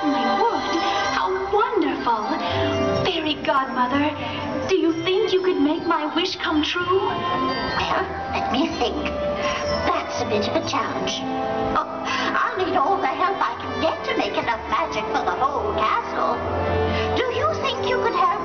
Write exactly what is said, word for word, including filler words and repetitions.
certainly would. How wonderful. Fairy Godmother, do you think you could make my wish come true? Well, let me think. That's a bit of a challenge. Oh, I'll need all the help I can get to make enough magic for the whole castle. Do you think you could have